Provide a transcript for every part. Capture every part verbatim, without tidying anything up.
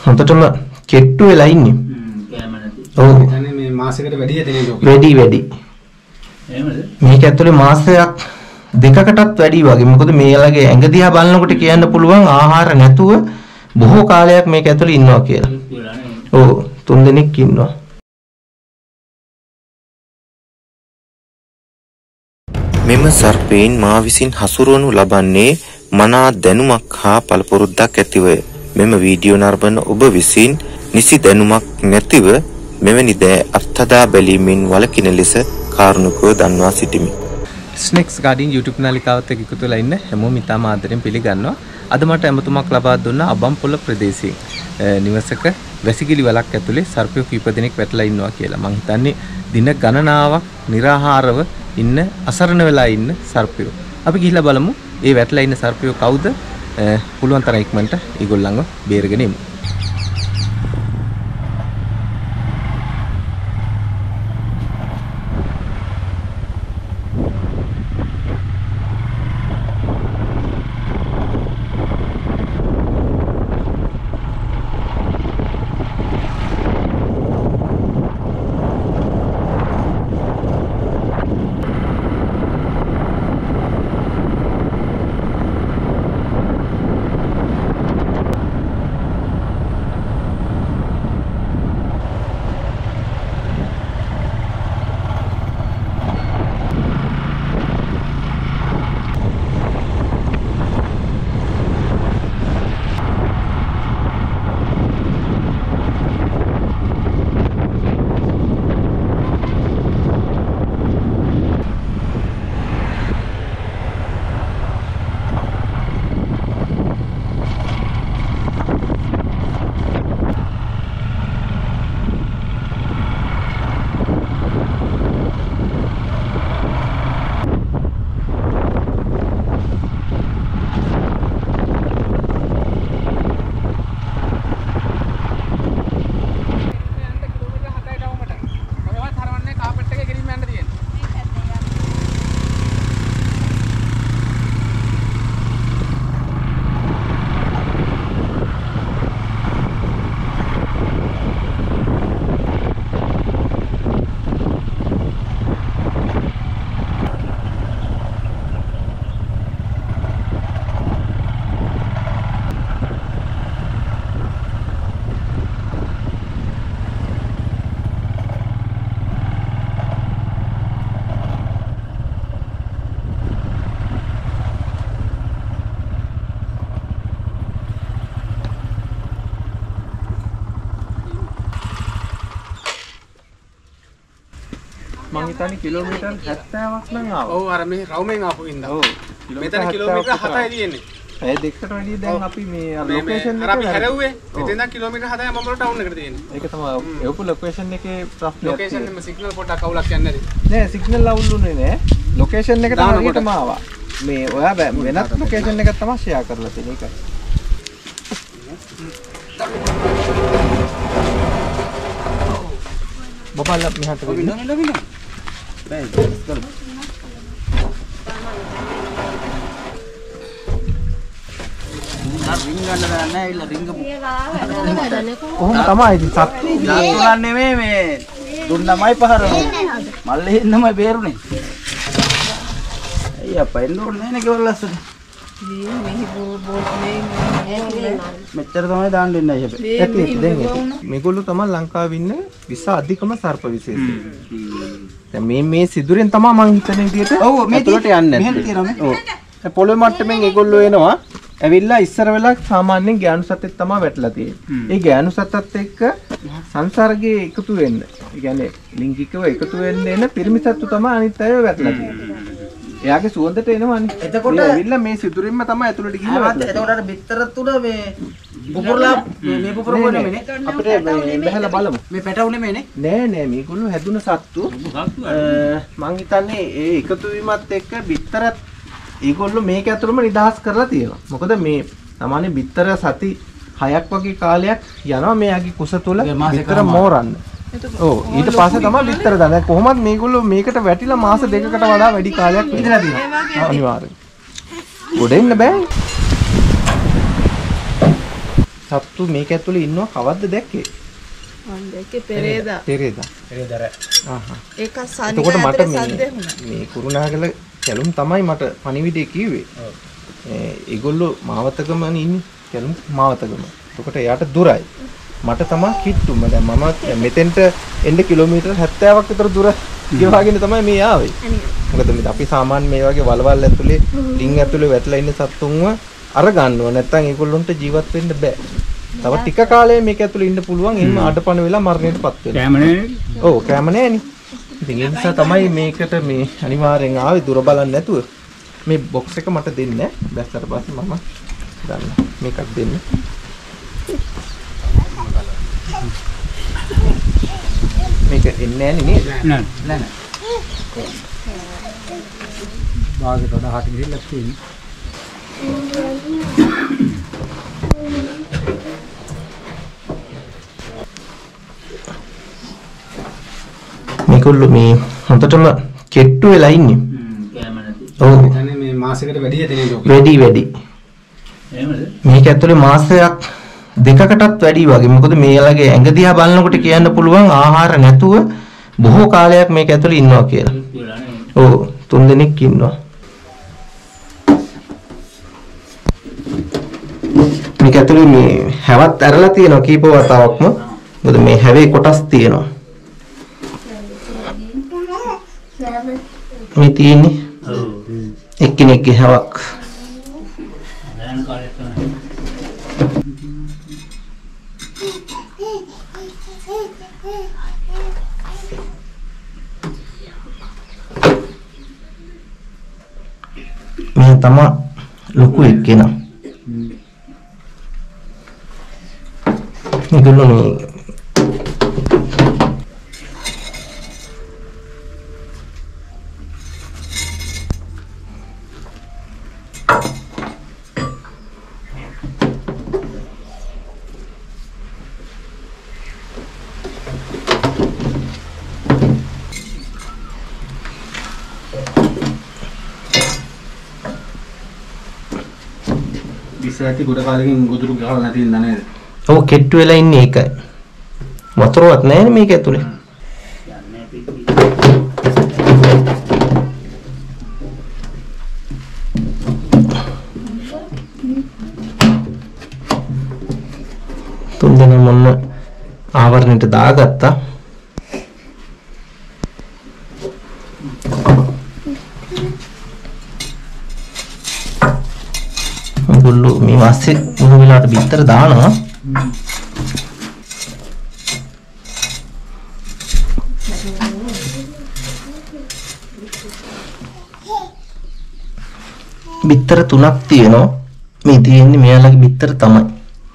හොඳටම කෙට්ටු වෙලා ඉන්නේ. ඔව්. එතන මේ මාසෙකට වැඩි යතනේ ලෝකෙ. වැඩි වැඩි. එහෙමද? මේක ඇතුලේ මාසයක් දෙකකටත් වැඩි වගේ. මොකද මේලගේ ඇඟ දිහා බලනකොට කියන්න පුළුවන් ආහාර නැතුව බොහෝ කාලයක් මේක ඇතුලේ ඉන්නවා කියලා. ඔව් තුන් දිනක් ඉන්නවා. මෙම සර්පයින් මා විසින් හසුරුවනු ලබන්නේ මනා දැනුමක් හා පළපුරුද්දක් ඇතිවය. මෙම වීඩියෝ නරඹන ඔබ විසින් නිසි දැනුමක් නැතිව මෙවැනි දෑ අත්හදා බැලීමෙන් වළකින ලෙස කාරුණිකව දන්වා සිටිමි. ස්නෙක්ස් ගාඩින් YouTube නාලිකාවත් එක්ක එකතු වෙලා ඉන්න හැමෝම ඉතාම ආදරෙන් පිළිගන්නවා. අද මට ඇමතුමක් ලබා දුන්නා අබම්පොළ ප්‍රදේශයේ නිවසක වැසිකිලි වලක් ඇතුලේ සර්පයෝ කීප දෙනෙක් වැටලා ඉන්නවා කියලා. මං හිතන්නේ දින ගණනාවක් निराहारව ඉන්න අසරණ වෙලා ඉන්න සර්පයෝ. අපි ගිහිල්ලා බලමු ඒ වැටලා ඉන්න සර්පයෝ කවුද? පුළුවන් තරම් ඉක්මනට ඒගොල්ලන්ව බේරගෙන එමු. මං හිතන්නේ කිලෝමීටර් හැත්තෑවක් නම් ආවා. ඔව් අර මේ රවුමෙන් ආපු ඉඳන්. ඔව්. මෙතන කිලෝමීටර් හතයි තියෙන්නේ. ඒ දෙකට වැඩිය දැන් අපි මේ ලොකේෂන් එක අපි හැරෙව්වේ. එතෙන්ද කිලෝමීටර් හතයි මම ටවුන් එකට තියෙන්නේ. ඒක තමයි එවපු ලොකේෂන් එකේ ප්‍රශ්නයක්. ලොකේෂන් එකේ සිග්නල් පොඩ්ඩක් අවුලක් යන්නේ නැති. නෑ සිග්නල් අවුල්ුනේ නෑ. ලොකේෂන් එකට හරියටම ආවා. මේ ඔයා වෙනත් ලොකේෂන් එකක් තමයි ෂෙයා කරලා තියෙන්නේ ඒකයි. බබාලා මෙහාට වෙන්න. වින්න වින්න. බෑ ඉස්සර. රින් ගන්න බෑ නෑ ඉල්ල රින්ගමු. කොහොම තමයි ඉතින් සත්තු දාතුලන් නෙමෙයි මේ දුන්නමයි පහරන. මල්ලේ ඉන්නමයි බේරුනේ. අයියා පෙන්න ඕනේ නේ කෙවල් ලස්සන. මේ මෙහි බෝත් මේ මෙච්චර තමයි දාන්න දෙන්නේ හැබැයි. ඇටලිස්ට් දෙන්නේ. මේගොල්ලෝ තමයි ලංකාවේ ඉන්න විස අධිකම සර්ප විශේෂය. දැන් මේ මේ සිදුරෙන් තමයි මං හිතන විදිහට ඔව් මේ ඇතුළට යන්නේ නැත්තේ. ඔව්. දැන් පොළොවේ මට්ටමින් ඒගොල්ලෝ එනවා. ඇවිල්ලා ඉස්සර වෙලා සාමාන්‍යයෙන් ගෑනු සතෙක් තමයි වැටලා තියෙන්නේ. ඒ ගෑනු සතත් එක්ක සංසර්ගයේ එකතු වෙන්න. ඒ කියන්නේ ලිංගිකව එකතු වෙන්න එන පිරිමි සත්තු තමයි අනිත් අයව වැටලා තියෙන්නේ. එයාගේ සුවඳට එනවනේ. එතකොට ඇවිල්ලා මේ සිදුරින්ම තමයි ඇතුළට ගිහිල්ලා වැටලා. එතකොට අර බිත්තර තුන මේ පුපුරලා මේ පුපුර කොනේ නේ. අපිට මේ බහැලා බලමු. මේ පැටවු නෙමෙයිනේ. නෑ නෑ මේගොල්ලෝ හැදුන සත්තු. මං හිතන්නේ ඒ එකතු වීමත් එක්ක බිත්තරත් ඒගොල්ලෝ මේක ඇතුළම නිදහස් කරලා තියෙනවා. මොකද මේ සාමාන්‍ය බිත්තර සති හයක් වගේ කාලයක් යනවා මෙයාගේ කුස තුල බිත්තර මෝරන්න. ඔව් ඊට පස්සේ තමයි බිත්තර දාන්නේ. දැන් කොහොමද මේගොල්ලෝ මේකට වැටිලා මාස දෙකකට වඩා වැඩි කාලයක් ඉඳලා තියෙනවා. අනිවාර්යෙන්. ගොඩ එන්න බෑ. සත්තු මේක ඇතුලේ ඉන්නවා කවද්ද දැක්කේ? මම දැක්කේ පෙරේදා. පෙරේදා. පෙරේදා. ආහා. ඒක සනිය එතකොට මට ඇතුලේ මේ මේ කුරුණාගල කැලුම් තමයි මට පණිවිඩය කිව්වේ. ඔව්. ඒ ඒගොල්ලෝ මාවතගම ඉන්නේ. කැලුම් මාවතගම. එතකොට එයාට දුරයි. මට තමයි කිට්ටුම. දැන් මම මෙතෙන්ට එන්න කිලෝමීටර් හැත්තෑවක් විතර දුර ගෙවාගෙන තමයි මේ ආවේ. මොකද මේ අපි සාමාන්‍ය මේ වගේ වලවල් ඇතුලේ ලිං ඇතුලේ වැටලා ඉන්න සත්තුන්ව අර ගන්නවා. නැත්නම් ඒගොල්ලොන්ට ජීවත් වෙන්න බෑ. තව ටික කාලයක් මේක ඇතුලේ ඉන්න පුළුවන්. එහෙම අඩපණ වෙලා මරණයටපත් වෙනවා. කැම නෑනේ. ඔව් කැම නෑනේ. ඉතින් ඒ නිසා තමයි මේකට මේ අනිවාර්යෙන් ආවේ දුර බලන්න නැතුව. මේ බොක්ස් එක මට දෙන්න. දැස්සට පස්සේ මම ගන්න. මේකක් දෙන්න. මේක එන්නේ නෑනේ නේද? නෑ නෑ නෑ. බාගෙට වඩා හට ගිහිල්ලා තියෙන්නේ. මේගොල්ලෝ මේ හොඳටම කෙට්ටු වෙලා ඉන්නේ. හ්ම් කැම නැති. ඔව්. එතන මේ මාසෙකට වැඩි යතනේ ලෝකෙ. වැඩි වැඩි. එහෙමද? මේක ඇතුලේ මාසයක් දෙකකටත් වැඩි වගේ. මොකද මේලගේ ඇඟ දිහා බලනකොට කියන්න පුළුවන් ආහාර නැතුව බොහෝ කාලයක් මේක ඇතුලේ ඉන්නවා කියලා. ඔව් තුන් දෙනෙක් ඉන්නවා. මේක ඇතුලේ මේ හැවත් ඇරලා තියෙනවා කීප වතාවක්ම. මොකද මේ හැවේ කොටස් තියෙනවා. මේ තියෙන්නේ ඔව් එක්කෙනෙක්ගේ හැවක්. දැන් කාලේ තමයි. මේ තමයි ලොකු එක්කෙනා. මේගොල්ලෝ මේ ඉස්සරහට ගොඩ කාලෙකින් ගොදුරු ගහලා නැති ඉඳ නේද? ඔව් කෙට්ටු වෙලා ඉන්නේ ඒකයි. වතුරවත් නැහැ නේ මේක ඇතුලේ. තුන් දෙනා මොන්න ආවරණයට දාගත්තා. ගොල්ලෝ මේ වාස්සේ මොන වෙලාවට බිත්තර දානවා. බිත්තර තුනක් තියෙනවා. මේ තියෙන්නේ මෙයාලගේ බිත්තර තමයි.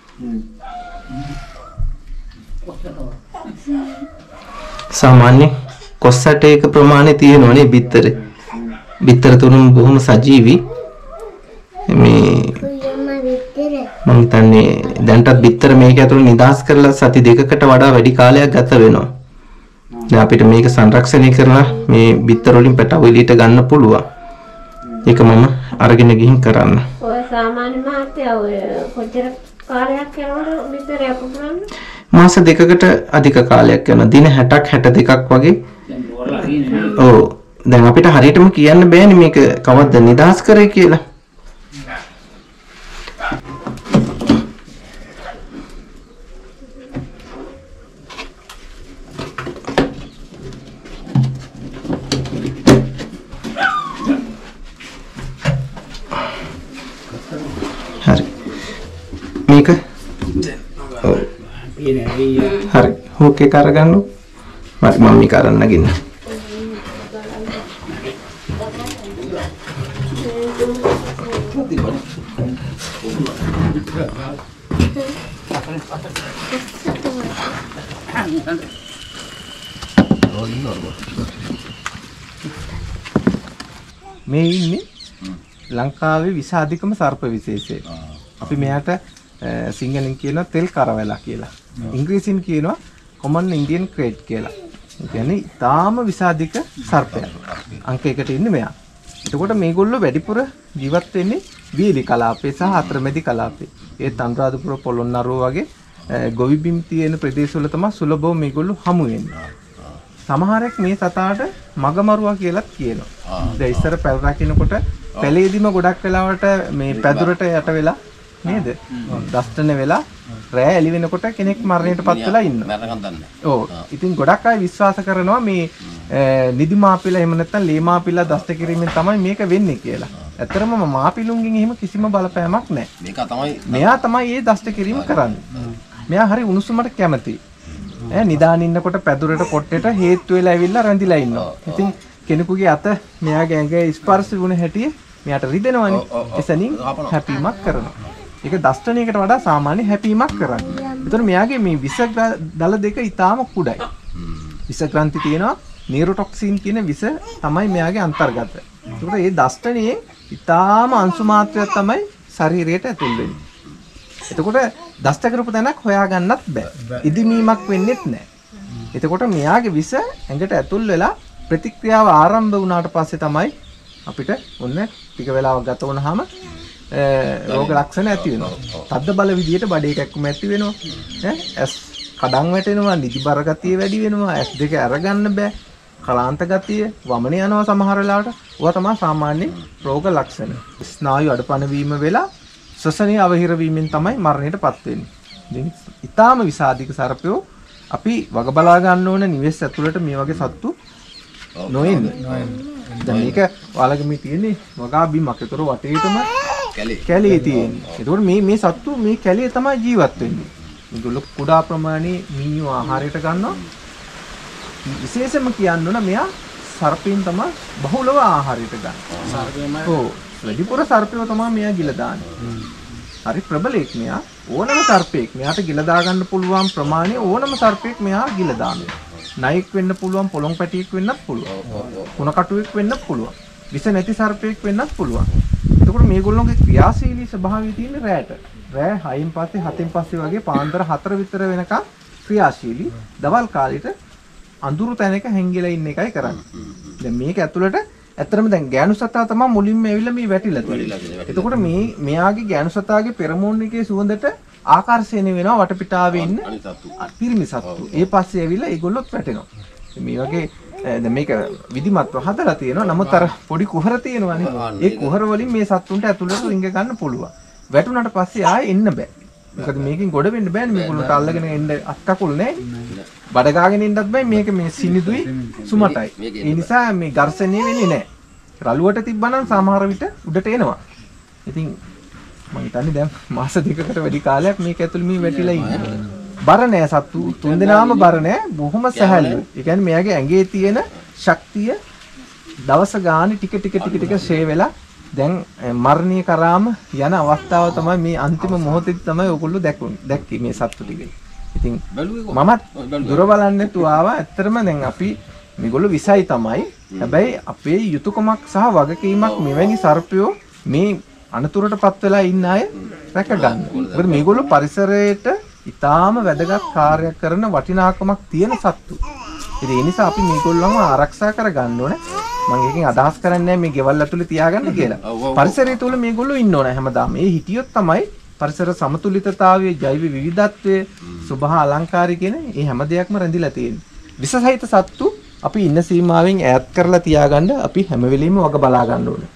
සාමාන්‍ය කොස්සටේක ප්‍රමාණය තියෙනවනේ බිත්තරේ. බිත්තර තුනම බොහොම සජීවී. මේ මම හිතන්නේ දැන්ටත් බිත්තර මේක ඇතුළේ නිදහස් කරලා සති දෙකකට වඩා වැඩි කාලයක් ගත වෙනවා. දැන් අපිට මේක සංරක්ෂණය කරලා මේ බිත්තර වලින් පැටව එළියට ගන්න පුළුවන්. ඒක මම අරගෙන ගිහින් කරන්න. ඔය සාමාන්‍ය මහත්තයා ඔය කොච්චර කාලයක් යනවද බිත්තර යපුරන්න? මාස දෙකකට අධික කාලයක් යනවා. දින හැටක් හැට දෙකක් වගේ. ඔව්. දැන් අපිට හරියටම කියන්න බෑනේ මේක කවද්ද නිදහස් කරේ කියලා. හරි. මේක ඔව්. හරි. ඕකේ කරගන්නු. මට මම මේක අරන් නගින්න. මේ ඉන්නේ ලංකාවේ විස අධිකම සර්ප විශේෂය. අපි මෙයාට සිංහලෙන් කියනවා තෙල් කරවැලා කියලා. ඉංග්‍රීසියෙන් කියනවා common Indian crate කියලා. ඒ කියන්නේ තාම විස අධික සර්පයක්. අංක එකට ඉන්නේ මෙයා. එතකොට මේගොල්ලෝ වැඩිපුර ජීවත් වෙන්නේ වීලි කලාපේ සහ අතරමැදි කලාපේ. ඒ අනුරාධපුර පොළොන්නරුව වගේ ගොවි බිම් තියෙන ප්‍රදේශවල තමයි සුලභව මේගොල්ලෝ හමු වෙන්නේ. සමහරෙක් මේ සතාට මගමරුවා කියලාත් කියනවා. දැන් ඉස්සර පැල් රකින්නකොට පැලේදිම ගොඩක් වෙලාවට මේ පැදුරට යට වෙලා නේද? දස්තන වෙලා රෑ එළි වෙනකොට කෙනෙක් මරණයටපත් වෙලා ඉන්නවා. ඔව්. ඉතින් ගොඩක් අය විශ්වාස කරනවා මේ නිදි මාපිලා එහෙම නැත්නම් ලේ මාපිලා දෂ්ට කිරීමෙන් තමයි මේක වෙන්නේ කියලා. ඇත්තරම මාපිලුන්ගෙන් එහෙම කිසිම බලපෑමක් නැහැ. මේක තමයි මෙයා තමයි මේ දෂ්ට කිරීම කරන්නේ. මෙයා හරි උණුසුමට කැමතියි. ඈ නිදාගෙන ඉන්නකොට පැදුරට කොට්ටේට හේතු වෙලා ඇවිල්ලා රැඳිලා ඉන්නවා. ඉතින් කෙනෙකුගේ අත මෙයාගේ ඇඟේ ස්පර්ශ වුණ හැටි මෙයාට රිදෙනවනේ. එසනින් හැපීමක් කරනවා. ඒක දෂ්ටණයකට වඩා සාමාන්‍ය හැපීමක් කරන්නේ. ඒතර මෙයාගේ මේ විස දල දෙක ඊටාම කුඩයි. විස ග්‍රන්ථි තියෙනවා නියුරොටොක්සින් කියන විස තමයි මෙයාගේ අන්තර්ගත. ඒකට මේ දෂ්ටණයේ ඊටාම අංශු මාත්‍රයක් තමයි ශරීරයට ඇතුල් වෙන්නේ. එතකොට දෂ්ට කරපු තැනක් හොයාගන්නත් බෑ. ඉදිමීමක් වෙන්නෙත් නෑ. එතකොට මෙයාගේ විස ඇඟට ඇතුල් වෙලා ප්‍රතික්‍රියාව ආරම්භ වුණාට පස්සේ තමයි අපිට ඔන්න ටික වෙලාවක් ගත වුණාම රෝග ලක්ෂණ ඇති වෙනවා. තද්ද බල විදියට බඩේ කැක්කුම ඇති වෙනවා. ඈ ඇස් කඩන් වැටෙනවා, නිදි බර ගතිය වැඩි වෙනවා, ඇස් දෙක අරගන්න බෑ. කලාන්ත ගතිය, වමන යනවා සමහර වෙලාවට. ඒවා තමයි සාමාන්‍ය රෝග ලක්ෂණ. ස්නායු අඩපණ වීම වෙලා ශ්වසනයේ අවහිර වීමෙන් තමයි මරණයටපත් වෙන්නේ. ඉතින් ඊටාම විසාදික සර්පයෝ අපි වග බලා ගන්න ඕන නිවෙස් ඇතුළට මේ වගේ සත්තු නොඑන්නේ. දැන් මේක ඔයාලගේ මේ තියෙන්නේ වගා බිමක්. ඒතර වටේටම කැලේ තියෙන්නේ. ඒතකොට මේ මේ සත්තු මේ කැලේ තමයි ජීවත් වෙන්නේ. මේගොල්ලෝ කුඩා ප්‍රමාණයේ මීයෝ ආහාරයට ගන්නවා. විශේෂයෙන්ම කියන්න ඕන මෙයා සර්පීන් තමයි බහුලව ආහාරයට ගන්න. සර්පයමයි. ඔව්. වැඩිපුර සර්පයෝ තමයි මෙයා ගිල දාන්නේ. හරි ප්‍රබලෙක් මෙයා. ඕනම සර්පෙක් මෙයාට ගිල දා ගන්න පුළුවන් ප්‍රමාණය ඕනම සර්පෙක් මෙයා ගිල දානවා. නයික් වෙන්න පුළුවන්, පොළොන් පැටියෙක් වෙන්නත් පුළුවන්. කුණ කටුවෙක් වෙන්නත් පුළුවන්. විස නැති සර්පෙක් වෙන්නත් පුළුවන්. එතකොට මේගොල්ලෝගේ ක්‍රියාශීලී ස්වභාවය තියෙන්නේ රැට. රෑ හයෙන් පස්සේ හතෙන් පස්සේ වගේ පාන්දර හතර විතර වෙනකම් ක්‍රියාශීලී. දවල් කාලෙට අඳුරු තැනක හැංගිලා ඉන්න එකයි කරන්නේ. දැන් මේක ඇතුළට ඇත්තටම දැන් ගෑනු සතා තමයි මුලින්ම ඇවිල්ලා මේ වැටිලා තියෙන්නේ. එතකොට මේ මෙයාගේ ගෑනු සතාගේ පෙරමෝන් එකේ සුවඳට ආකර්ෂණය වෙනවා වටපිටාවේ ඉන්න පිරිමි සත්තු. ඒ පස්සේ ඇවිල්ලා ඒගොල්ලොත් වැටෙනවා. මේ වගේ දැන් මේක විධිමත්ව හදලා තියෙනවා. නමුත් අර පොඩි කුහර තියෙනවානේ. ඒ කුහර වලින් මේ සත්තුන්ට ඇතුළට රිංග ගන්න පුළුවන්. වැටුණාට පස්සේ ආයේ එන්න බෑ. මොකද මේකෙන් ගොඩ වෙන්න බෑනේ මේගොල්ලන්ට අල්ලගෙන එන්න අත්කකුල් නැහැ. බඩ ගාගෙන ඉන්නත් බෑ. මේක මේ සිනිදුයි සුමටයි. ඒ නිසා මේ ඝර්ෂණය වෙන්නේ නැහැ. රළුවට තිබ්බනම් සමහර විට උඩට එනවා. ඉතින් මම හිතන්නේ දැන් මාස දෙකකට වැඩි කාලයක් මේක ඇතුළේ මේ වැටිලා ඉන්නේ. බර නෑ සත්තු තුන්දෙනාම බර නෑ. බොහොම සැහැල්ලුයි. ඒ කියන්නේ මෙයාගේ ඇඟේ තියෙන ශක්තිය දවස ගානේ ටික ටික ටික ටික ෂේ වෙලා දැන් මරණීය කරාම යන අවස්ථාව තමයි මේ අන්තිම මොහොතේදී තමයි ඔයගොල්ලෝ දැක්ුනේ. දැක්කේ මේ සත්තු ටික. ඉතින් මමත් දුර බලන්නේ නැතුව ආවා. ඇත්තටම දැන් අපි මේගොල්ලෝ විසයි තමයි. හැබැයි අපේ යුතුයකමක් සහ වගකීමක් මෙවැනි සර්පයෝ මේ අනතුරටපත් වෙලා ඉන්න අය රැක ගන්න. මොකද මේගොල්ලෝ පරිසරයට ඊටාම වැදගත් කාර්යයක් කරන වටිනාකමක් තියෙන සත්තු. ඉතින් ඒ නිසා අපි මේගොල්ලන්ව ආරක්ෂා කර ගන්න ඕනේ. මම එකකින් අදහස් කරන්නේ මේ ගෙවල් ඇතුලේ තියාගන්න කියලා. පරිසරය තුල මේගොල්ලෝ ඉන්න ඕනේ හැමදාම. මේ හිටියොත් තමයි පරිසර සමතුලිතතාවයේ ජෛව විවිධත්වයේ සුභා අලංකාරය කියන මේ හැම දෙයක්ම රැඳිලා තියෙන්නේ. විසසහිත සත්තු අපි ඉන්න සීමාවෙන් ඈත් කරලා තියාගන්න අපි හැම වෙලෙම වග බලා ගන්න ඕනේ.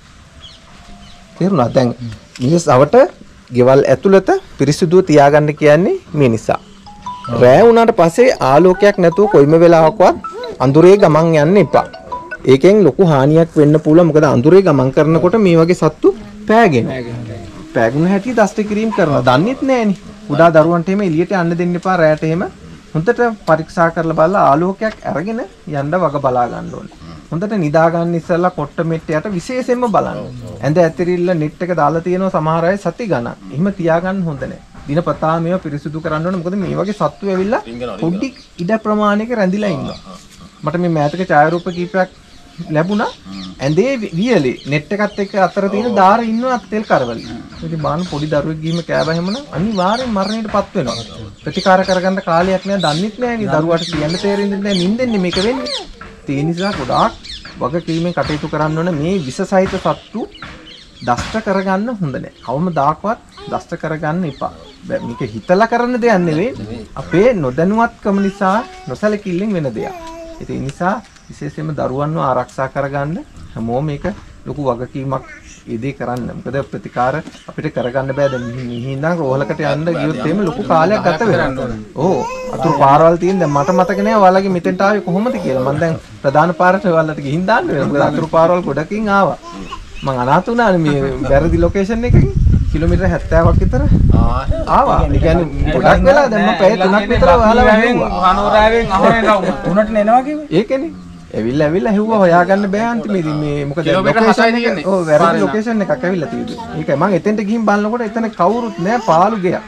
තේරුණා? දැන් මිනිස්සවට ගෙවල් ඇතුළත පිරිසිදුව තියාගන්න කියන්නේ මේ නිසා. රෑ වුණාට පස්සේ ආලෝකයක් නැතුව කොයිම වෙලාවකවත් අඳුරේ ගමන් යන්න එපා. ඒකෙන් ලොකු හානියක් වෙන්න පුළුවන්. මොකද අඳුරේ ගමන් කරනකොට මේ වගේ සත්තු පෑගෙනවා. පෑගුණ හැටි දෂ්ට කිරීම කරනවා. දන්නෙත් නෑනේ. කුඩා දරුවන්ට එහෙම එළියට යන්න දෙන්න එපා. රෑට එහෙම හොඳට පරීක්ෂා කරලා බලලා ආලෝකයක් අරගෙන යන්න වග බලා ගන්න ඕනේ. හොඳට නිදා ගන්න ඉස්සෙල්ලා කොට්ට මෙට්ටයට විශේෂයෙන්ම බලන්න. ඇඳ ඇතිරිල්ල නෙට් එක දාලා තියෙනවා සමහර අය සති ගණන්. එහෙම තියාගන්න හොඳ නැහැ. දිනපතා මේවා පිරිසිදු කරන්න ඕනේ. මොකද මේ වගේ සත්තු ඇවිල්ලා පොඩි ඉඩ ප්‍රමාණයක රැඳිලා ඉන්නවා. මට මේ මෑතක ඡායාරූප කීපයක් ලැබුණා. ඇඳේ වියලේ නෙට් එකත් එක්ක අතර තියෙන දාර ඉන්නවා තෙල් කරවලි. ඉතින් බාන පොඩි දරුවෙක් ගිහින් කෑවහම නම් අනිවාර්යෙන් මරණයටපත් වෙනවා. ප්‍රතිකාර කරගන්න කාලයක් නෑ. දන්නෙත් නෑනේ. දරුවාට කියන්න තේරෙන්නේ නෑ. නිින්දෙන්නේ මේක වෙන්නේ. ඒ නිසා ගොඩාක් වගකීමෙන් කටයුතු කරන්න ඕනේ. මේ විස සහිත සත්තු දෂ්ට කරගන්න හොඳ නැහැ. කවමදාකවත් දෂ්ට කරගන්න එපා. මේක හිතලා කරන දෙයක් නෙවෙයි. අපේ නොදැනුවත්කම නිසා නොසලකිල්ලෙන් වෙන දෙයක්. ඒ නිසා විශේෂයෙන්ම දරුවන්ව ආරක්ෂා කරගන්න හැමෝම මේක ලොකු වගකීමක් ඉදී කරන්න. මොකද ප්‍රතිකාර අපිට කරගන්න බෑ. දැන් මිහිඳන් රෝහලකට යන්න ගියොත් එහෙම ලොකු කාලයක් ගත වෙනවා. ඕ අතුරු පාරවල් තියෙන දැන් මට මතක නෑ ඔයාලගේ මෙතෙන්ට ආවේ කොහොමද කියලා. මම දැන් ප්‍රධාන පාරට ඔයාලට ගිහින් දාන්න වෙනවා. මොකද අතුරු පාරවල් ගොඩකින් ආවා. මම අනාථ වුණානේ මේ වැරදි ලොකේෂන් එකකින්. කිලෝමීටර් හැත්තෑවක් විතර ආවා. ඒ කියන්නේ ගොඩක් වෙලා දැන් මම පැය තුනක් විතර ඔයාලව හෙව්වා. අනෝරාවෙන් අහෝරෙන් තුනට එනවා කිව්වේ. ඒකනේ. ඇවිල්ලා ඇවිල්ලා හෙව්වා හොයාගන්න බෑ අන්තිමේදී මේ මොකද ලොකේෂන් එක ඔව් වැරදි ලොකේෂන් එකක් ඇවිල්ලා තියෙන්නේ. ඒකයි මම එතෙන්ට ගිහින් බලනකොට එතන කවුරුත් නෑ පාළු ගයක්.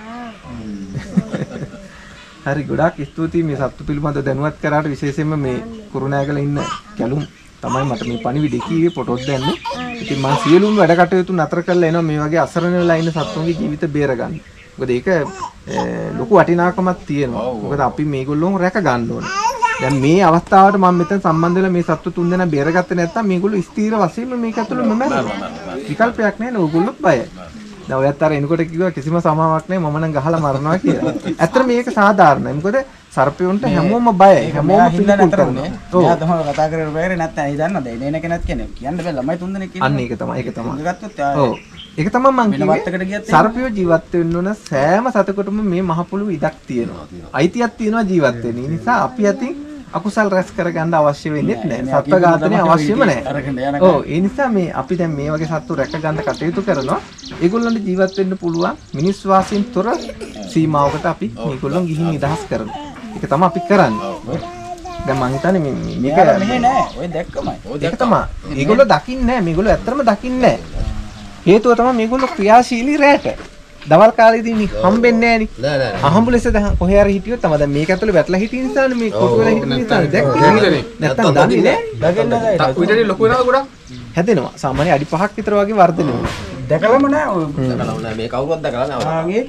හරි ගොඩාක් ස්තුතියි මේ සත්තු පිළිබඳව දැනුවත් කරාට විශේෂයෙන්ම මේ කුරුණෑගල ඉන්න කැලුම් තමයි මට මේ පණිවිඩ කීවේ ෆොටෝස් දැන්නේ. ඉතින් මම සියලුම වැඩ කටයුතු නතර කරලා එනවා මේ වගේ අසරණ වෙලා ඉන්න සත්තුන්ගේ ජීවිත බේරගන්න. මොකද ඒක ලොකු වටිනාකමක් තියෙනවා. මොකද අපි මේගොල්ලෝ රැක ගන්න ඕනේ. දැන් මේ අවස්ථාවට මම මෙතන සම්බන්ධ වෙලා මේ සත්තු තුන් දෙනා බේරගත්තේ නැත්නම් මේගොල්ලෝ ස්ථීර වශයෙන්ම මේක ඇතුළේ මැරෙනවා. විකල්පයක් නැහැ නේ ඕගොල්ලෝ බයයි. දැන් ඔයත් අර එනකොට කිව්වා කිසිම සමාවක් නැහැ මම නම් ගහලා මරනවා කියලා. ඇත්තට මේක සාධාරණයි. මොකද සර්පයන්ට හැමෝම බයයි. හැමෝම පිළිකුල් කරනවා. ඔව්. එයා තමයි කතා කරගෙන බෑරේ නැත්නම් ඒ දන්නද? එන කෙනෙක් කියන්නේ කියන්න බෑ ළමයි තුන් දෙනෙක් ඉන්නේ. අන්න ඒක තමයි. ඒක තමයි. ගත්තොත් ඔව්. ඒක තමයි මම කිව්වේ. සර්පයෝ ජීවත් වෙන්න ඕන සෑම සතෙකුටම මේ මහ පොළොව ඉඩක් තියෙනවා. අයිතියක් තියෙනවා ජීවත් වෙන්න. ඒ නිසා අපි අතින් අකුසල් රැස් කරගන්න අවශ්‍ය වෙන්නේ නැහැ. සත්ව ඝාතනය අවශ්‍යම නැහැ. ඔව් ඒ නිසා මේ අපි දැන් මේ වගේ සත්තු රැක ගන්න කටයුතු කරනවා. ඒගොල්ලන්ට ජීවත් වෙන්න පුළුවන් මිනිස් වාසීන් තොර සීමාවකට අපි මේගොල්ලන් ගිහින් නිදහස් කරනවා. ඒක තමයි අපි කරන්නේ. දැන් මං හිතන්නේ මේ මේක මෙහෙ නෑ. ඔය දැක්කමයි. ඒක තමයි. මේගොල්ලෝ දකින්නේ නැහැ. මේගොල්ලෝ ඇත්තටම දකින්නේ නැහැ. හේතුව තමයි මේගොල්ලෝ ක්‍රියාශීලී රැට. දවල් කාලේදී නේ හම්බෙන්නේ නෑනේ. නෑ නෑ. අහඹු ලෙස දැන් කොහේ හරි හිටියොත් තමයි දැන් මේක ඇතුලේ වැටලා හිටිය නිසානේ මේ කොටු වෙලා හිටිය නිසානේ දැක්කේ. නැත්තම් දන්නේ නෑ. දකින්න නෑ. උඩට ලොකු වෙනවා ගොඩක්. හැදෙනවා. සාමාන්‍ය අඩි පහක් විතර වගේ වර්ධනය වෙනවා. දැකලම නෑ ඔය. දැකලා නෑ මේ කවුරුවත් දැකලා නෑ. ආගේ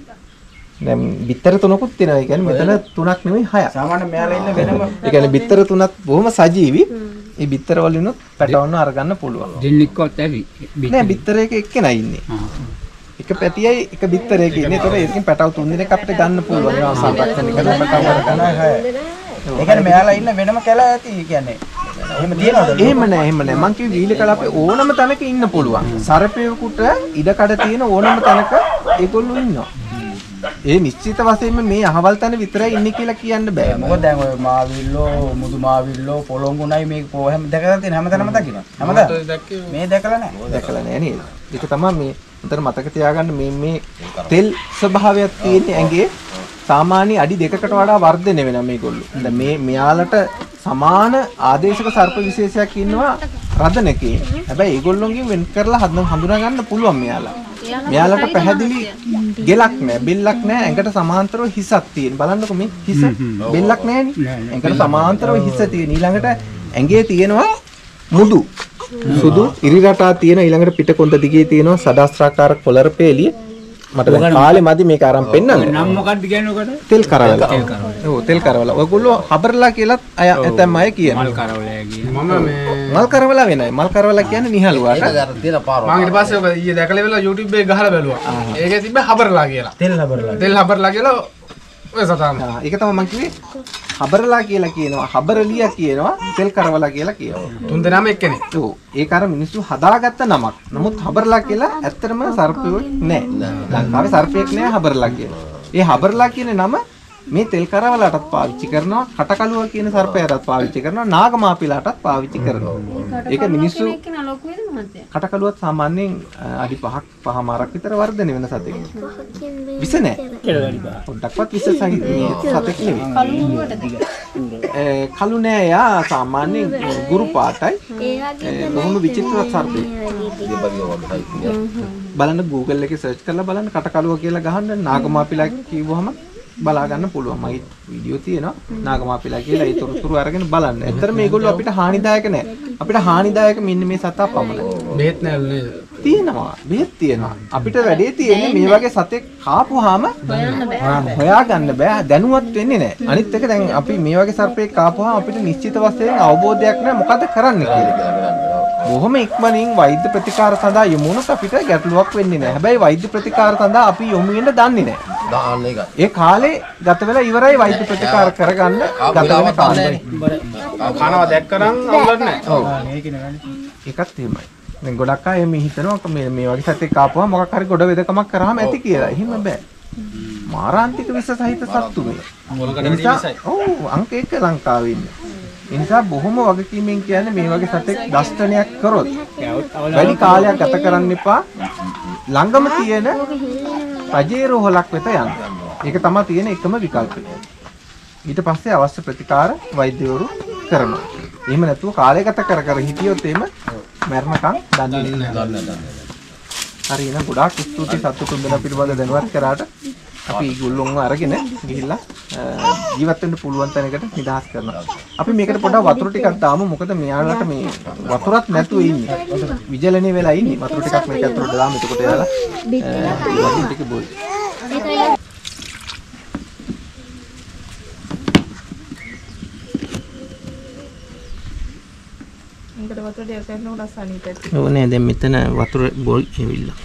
දැන් බිත්තර තුනකුත් තියෙනවා. ඒ කියන්නේ මෙතන තුනක් නෙමෙයි හයක්. සාමාන්‍ය මෙයාලා ඉන්න වෙනම. ඒ කියන්නේ බිත්තර තුනක් බොහොම සජීවි. ඒ බිත්තර වලිනුත් පැටවන්න අරගන්න පුළුවන්. දෙන්නෙක්වත් ඇවි. නෑ බිත්තරයක එක්කෙනා ඉන්නේ. එක පැටියයි එක බිත්තරයක ඉන්නේ. ඒතකොට ඒකෙන් පැටව තුන් දෙනෙක් අපිට ගන්න පුළුවන්. ඒවා සංරක්ෂණය කරලා පැටව අරගන්න. ඒ කියන්නේ මෙයාලා ඉන්න වෙනම කැල ඇති. ඒ කියන්නේ එහෙම තියනවද? එහෙම නෑ එහෙම නෑ. මං කිව්වේ වීල කලාපේ ඕනම තැනක ඉන්න පුළුවන්. සර්පයෙකුට ඉඩකඩ තියෙන ඕනම තැනක ඒගොල්ලෝ ඉන්නවා. ඒ නිශ්චිත වශයෙන්ම මේ අහවල් තැන විතරයි ඉන්නේ කියලා කියන්න බෑ. මොකද දැන් ඔය මාවිල්ලෝ මුදු මාවිල්ලෝ පොළොංගුණයි මේ කොහෙම දැකලා තියෙන හැමතැනම දකින්න. හැමදාම මේ දැකලා නැහැ. දැකලා නැහැ නේද? ඒක තමයි මේ උන්ට මතක තියාගන්න මේ මේ තෙල් ස්වභාවයක් තියෙන ඇඟේ සාමාන්‍ය අඩි දෙකකට වඩා වර්ධනය වෙනවා මේගොල්ලෝ. දැන් මේ මෙයාලට සමාන ආදේශක සර්ප විශේෂයක් ඉන්නවා රදනකේ. හැබැයි ඒගොල්ලොන්ගෙන් වෙන් කරලා හඳුනා ගන්න පුළුවන් මෙයාලා. මෙයාලට පැහැදිලි ගෙලක් නැහැ, බෙල්ලක් නැහැ, ඇඟට සමාන්තරව හිසක් තියෙන. බලන්නකො මේ හිස බෙල්ලක් නැහැනේ. ඇඟට සමාන්තරව හිස තියෙන. ඊළඟට ඇඟේ තියෙනවා මුදු. සුදු ඉරි රටා තියෙන ඊළඟට පිටකොන්ද දිගේ තියෙනවා සදාස්ත්‍රාකාර කොළර පෙළිය. මට දැන් කාලේ මදි මේක අරන් පෙන්නන්න. නම් මොකක්ද කියන්නේ ඔකට? තෙල් කරවල. ඔව් තෙල් කරවල. ඔයගොල්ලෝ හබරලා කියලාත් අය ඇතැම් අය කියනවා. මල් කරවලයි කියන්නේ. මම මේ මල් කරවල වෙනයි. මල් කරවල කියන්නේ නිහලුවාට. මම ඊට පස්සේ ඔක ඊයේ දැකලා ඉවරලා YouTube එකේ ගහලා බැලුවා. ඒකේ තිබ්බ හබරලා කියලා. තෙල් හබරලා. තෙල් හබරලා කියලා ඔය සතාම. ආ ඒක තමයි මම කිව්වේ. හබරලා කියලා කියනවා. හබරලියා කියනවා. තෙල් කරවලා කියලා කියනවා. තුන් දෙනාම එක්කනේ. ඔව් ඒක අර මිනිස්සු හදාගත්ත නමක්. නමුත් හබරලා කියලා ඇත්තටම සර්පයෙක් නෑ. ලංකාවේ සර්පයෙක් නෑ හබරලා කියලා. ඒ හබරලා කියන නම මේ තෙල් කරවලටත් පාවිච්චි කරනවා, කටකලුව කියන සර්පයටත් පාවිච්චි කරනවා, නාගමාපිලාටත් පාවිච්චි කරනවා. ඒක මිනිස්සු කටකලුවත් සාමාන්‍යයෙන් අඩි පහක් පහමාරක් විතර වර්ධනය වෙන සතෙක්. විස නෑ. පොඩ්ඩක්වත් විස සහිත මේ සතෙක් නෙවෙයි. කළු නෑ යා සාමාන්‍යයෙන් ගුරු පාටයි. බොහොම විචිත්‍රවත් සර්පෙක්. බලන්න Google එකේ search කරලා බලන්න කටකලුව කියලා ගහන්න නාගමාපිලා කිව්වහම බලා ගන්න පුළුවන්. මගේ වීඩියෝ තියෙනවා නාගමාපිලා කියලා. ඒ තොරතුරු අරගෙන බලන්න. ඇත්තට මේගොල්ලෝ අපිට හානිදායක නෑ. අපිට හානිදායක මෙන්න මේ සතා පමණයි. බෙහෙත් නෑ නේද? තියෙනවා. බෙහෙත් තියෙනවා. අපිට වැඩේ තියෙන්නේ මේ වගේ සතෙක් කාපුවාම හොයාගන්න බෑ. දැනුවත් වෙන්නේ නැහැ. අනිත් එක දැන් අපි මේ වගේ සර්පෙක් කාපුවාම අපිට නිශ්චිත වශයෙන් අවබෝධයක් නැහැ මොකද කරන්න කියලා. බොහොම ඉක්මනින් වෛද්‍ය ප්‍රතිකාර සඳහා යොමු වුණොත් අපිට ගැටලුවක් වෙන්නේ නැහැ. හැබැයි වෛද්‍ය ප්‍රතිකාර සඳහා අපි යොමු වෙන්න දන්නේ නැහැ. ඒ කාලේ ගත වෙලා ඉවරයි වෛද්‍ය ප්‍රතිකාර කරගන්න ගත වෙන කාලේ. කනවා දැක්කනම් අවුලක් නැහැ. ඔව්. ඒකත් එහෙමයි. දැන් ගොඩක් අය මේ හිතනවා මේ මේ වගේ සතෙක් කාපුවා මොකක් හරි ගොඩ වෙදකමක් කරාම ඇති කියලා. එහෙම බෑ. මාරාන්තික විස සහිත සත්තු මේ. ඒ නිසා ඔව් අංක එක ලංකාවේ ඉන්නේ. ඒ නිසා බොහොම වගකීමෙන් කියන්නේ මේ වගේ සතෙක් දෂ්ටනයක් කරොත් වැඩි කාලයක් ගත කරන්න එපා. ළඟම තියෙන පජේරෝ හොලක් වෙත යන්න. ඒක තමයි තියෙන එකම විකල්පය. ඊට පස්සේ අවශ්‍ය ප්‍රතිකාර වෛද්‍යවරු කරනවා. එහෙම නැතුව කාලය ගත කර කර හිටියොත් එහෙම මරණකම් දන්නේ නැහැ. හරි එහෙනම් ගොඩාක් ස්තුතියි සත්තු තුන්දෙනා පිළිබඳ දැනුවත් කරාට අපි ඒගොල්ලොන්ව අරගෙන ගිහිල්ලා ජීවත් වෙන්න පුළුවන් තැනකට නිදහස් කරනවා. අපි මේකට පොඩ්ඩක් වතුර ටිකක් දාමු. මොකද මෙයාලට මේ වතුරත් නැතුව ඉන්නේ. විජලනේ වෙලා ඉන්නේ. වතුර ටිකක් මේක ඇතුළට දාමු. එතකොට එයාලා වතුර ටික බොයි. මේකට වතුර ටික කරනකොට අසනීපෙත්. ඔව් නේ දැන් මෙතන වතුර බොයි එවිල්ලා.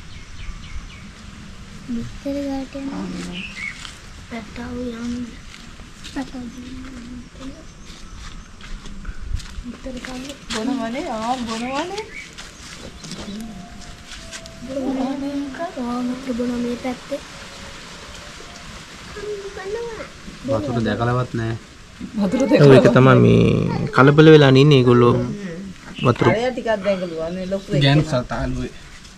මිස්තර ගාට යනවා. පැටව යන්නේ. පැටව. මිස්තර කන්නේ බොනවනේ ආ බොනවනේ. බොනවනේ කවම බොන මේ පැත්තේ. වතුර දැකලවත් නැහැ. වතුර ඔව් ඒක තමයි මේ කලබල වෙලා ඉන්නේ ඒගොල්ලෝ වතුර. දෙක ටිකක් දැඟලුවා නේ ලොකු එක. ගෑනු සතාලුවේ.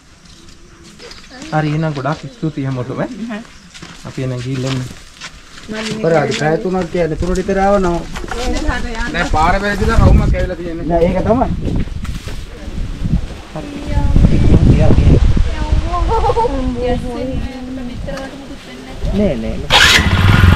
හරි එහෙනම් ගොඩාක් ස්තුතියි හැමෝටම. අපි එන ගිහින් කරාද පැය තුනක් කියන්නේ තුනට විතර ආවනවා. නෑ පාර වැරදිලා රවුමක් ඇවිල්ලා තියෙන්නේ. නෑ ඒක තමයි. නෑ නෑ